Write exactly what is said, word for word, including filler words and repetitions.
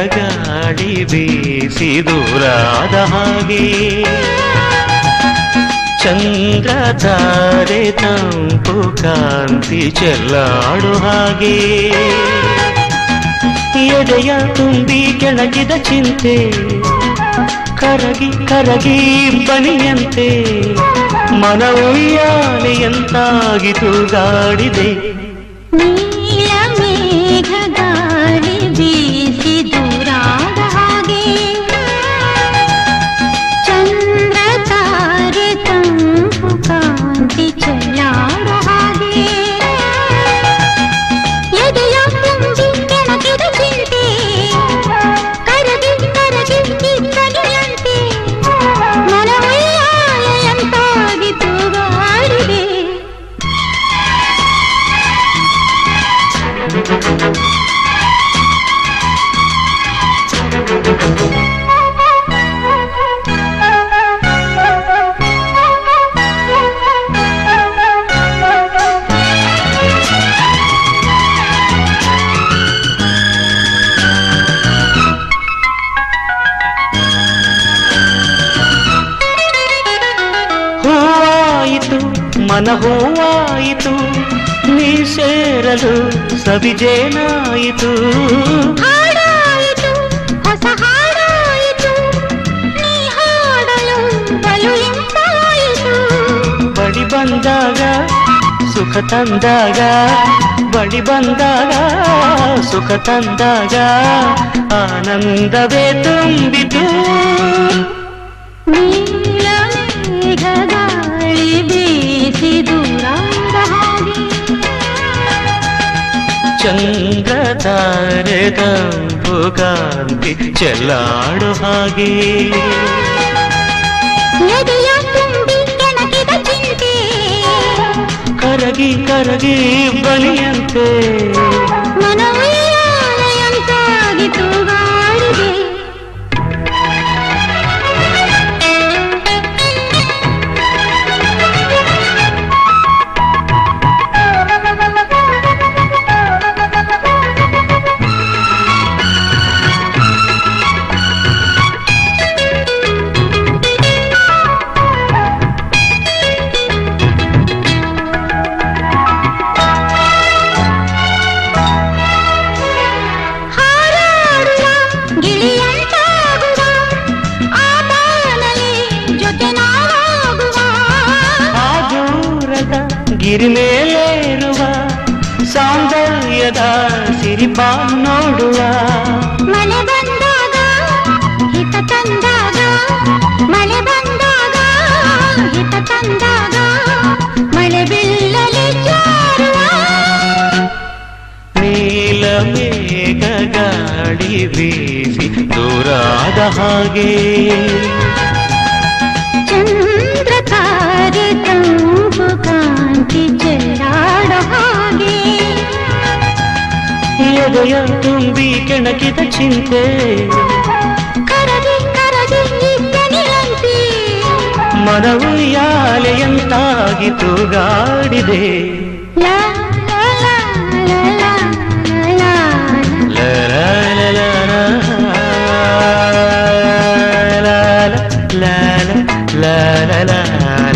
ಗಾಳಿ ಬೀಸಿ ದೂರಾದ ಹಾಗೆ ಚಂದ್ರ ತಾರೆ ತಂಪು ಕಾಂತಿ ಚೆಲ್ಲಾಡು ಹಾಗೆ ಎದೆಯ ತುಂಬಿ ಕೆಳಗಿದ ಚಿಂತೆ ಕರಗಿ ಕರಗಿ ಬನಿಯಂತೆ ಮನವೊಯ್ಯಾಲೆಯಂತಾಗಿತು ಗಾಡಿದೆ ನೀಲ ಮೇಘ ಗಾಳಿ ಬೀಸಿ ದೂರಾದ ಹಾಗೆ ಚಂದ್ರ ತಾರೆ ತಂಪು ಕಾಂತಿ ಚೆಲ್ಲಾಡೋ ಹಾಗೆ ಎದೆಯ ತುಂಬಿ ಕೆಣಕಿದ ಚಿಂತೆ ಕರಗಿ ಕರಗಿ ಬನಿಯಂತೆ ಮನವೊಯ್ಯಾಲೆಯಂತಾಗಿತು ಗಾಡಿದೆ ಹೂವಾಯಿತು ಮನ ಹೂವಾಯಿತು ನೀ ಸೇರಲು ಸವಿಜೇನಾಯಿತು ಹಾಡಾಯಿತು ಹೊಸ ಹಾಡಾಯಿತು ನೀ ಹಾಡಲು ಬಲು ಇಂಪಾಯಿತು ಬಡಿ ಬಂದಾಗ ಸುಖ ತಂದಾಗ ಬಡಿ ಬಂದಾಗ ಸುಖ ತಂದಾಗ ಆನಂದವೇ ತುಂಬಿತು ನೀಲ ಮೇಘ ಗಾಳಿ ಬೀಸಿ ದೂರಾದ ಹಾಗೆ ಚಂದ್ರ ತಾರೆ ತಂಪು ಕಾಂತಿ ಚೆಲ್ಲಾಡು ಹಾಗೆ ಎದೆಯ ತುಂಬಿ ಕೆಣಕಿದ ಚಿಂತೆ ಕರಗಿ ಕರಗಿ ಬಲಿಯಂತೆ ಮನವೊಯ್ಯಾಲೆಯಂತಾಗಿತು ಗಾಳಿದೆ ಗಿರಿ ಮೇಲೇರುವ ಸೌಂದರ್ಯದ ಸಿರಿಪ ನೋಡುವ ಮಳೆ ಬಂದಾಗ ಹಿತ ತಂದಾಗ ಮಳೆ ಬಂದಾಗ ಹಿತ ತಂದಾಗ ಮಳೆ ಬೀಳಲಿ ಜಾರುವ ನೀಲ ಮೇಘ ಗಾಳಿ ಬೀಸಿ ದೂರಾದ ಹಾಗೆ ಚಂದ್ರ ತಾರೆ ತಂಪು ಕಾಂತಿ ಚೆಲ್ಲಾಡೋ ಹಾಗೆ ಎದೆಯ ತುಂಬಿ ಕೆಣಕಿದ ಚಿಂತೆ ಕರಗಿ ಕರಗಿ ಬನಿಯಂತೆ ಮನವೊಯ್ಯಾಲೆಯಂತಾಗಿತು ಗಾಡಿದೆ ಲಾ ಲಾ ಲಾ ಲಾ ಲಾ ಲಾ la la la la la la la